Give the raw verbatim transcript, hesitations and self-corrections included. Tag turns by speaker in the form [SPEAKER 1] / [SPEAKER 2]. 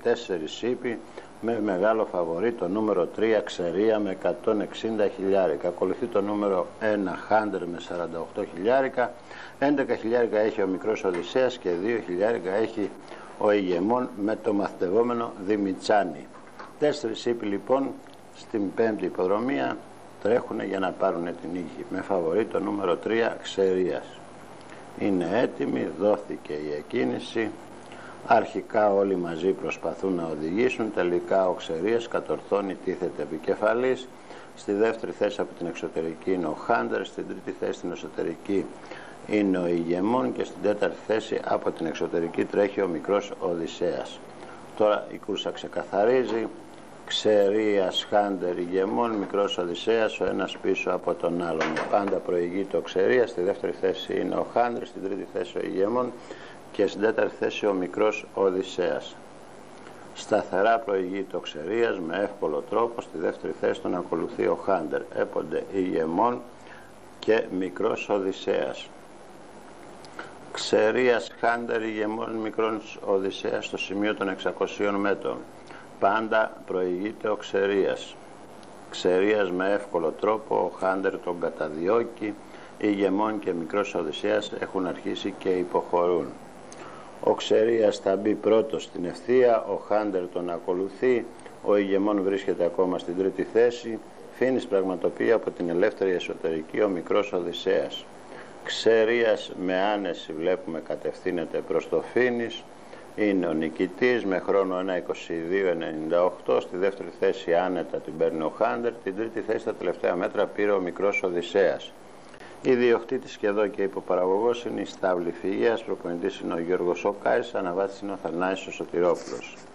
[SPEAKER 1] τέσσερις ύπη με μεγάλο φαβορί το νούμερο τρία Ξερία με εκατόν εξήντα χιλιάρικα. Ακολουθεί το νούμερο ένα Χάντερ με σαράντα οκτώ χιλιάρικα. έντεκα χιλιάρικα έχει ο μικρός Οδυσσέας και δύο χιλιάρικα έχει ο ηγεμόν με το μαθητευόμενο Δημητσάνη. Τέσσερις ύπη λοιπόν στην πέμπτη υποδρομία τρέχουν για να πάρουν την νίκη με φαβορί το νούμερο τρία Ξερίας. Είναι έτοιμοι, δόθηκε η εκκίνηση. Αρχικά όλοι μαζί προσπαθούν να οδηγήσουν, τελικά ο Ξερίας κατορθώνει, τίθεται επικεφαλής. Στη δεύτερη θέση από την εξωτερική είναι ο Χάντερ, στην τρίτη θέση στην εσωτερική είναι ο ηγεμόν και στην τέταρτη θέση από την εξωτερική τρέχει ο μικρός Οδυσσέας. Τώρα η κούρσα ξεκαθαρίζει. Ξερίας, Χάντερ, ηγεμόν, μικρός Οδυσσέας, ο ένας πίσω από τον άλλον. Πάντα προηγείται ο Ξερίας, στη δεύτερη θέση είναι ο Χάντερ, στην τρίτη θέση ο ηγεμόν και στην τέταρτη θέση ο μικρός Οδυσσέας. Σταθερά προηγείται ο Ξερίας με εύκολο τρόπο, στη δεύτερη θέση τον ακολουθεί ο Χάντερ. Έπονται ηγεμόν και μικρός Οδυσσέας. Ξερίας, Χάντερ, ηγεμόν, μικρός Οδυσσέας στο σημείο των εξακοσίων μέτρων. Πάντα προηγείται ο Ξερίας. Ξερίας με εύκολο τρόπο, ο Χάντερ τον καταδιώκει, ηγεμόν και μικρός Οδυσσέας έχουν αρχίσει και υποχωρούν. Ο Ξερίας θα μπει πρώτος στην ευθεία, ο Χάντερ τον ακολουθεί, ο ηγεμόν βρίσκεται ακόμα στην τρίτη θέση, φίνις πραγματοποιεί από την ελεύθερη εσωτερική ο μικρός Οδυσσέας. Ξερίας με άνεση βλέπουμε κατευθύνεται προς το φίνις, είναι ο νικητής με χρόνο ένα είκοσι δύο ενενήντα οκτώ, στη δεύτερη θέση άνετα την παίρνει ο Χάντερ, την τρίτη θέση στα τελευταία μέτρα πήρε ο μικρός Οδυσσέας. Ιδιοκτήτης και εδώ και υποπαραγωγός είναι η Στάβλη Φυγείας, προπονητής είναι ο Γιώργος Οκάης, αναβάτης είναι ο Θανάης ο Σωτηρόπουλος.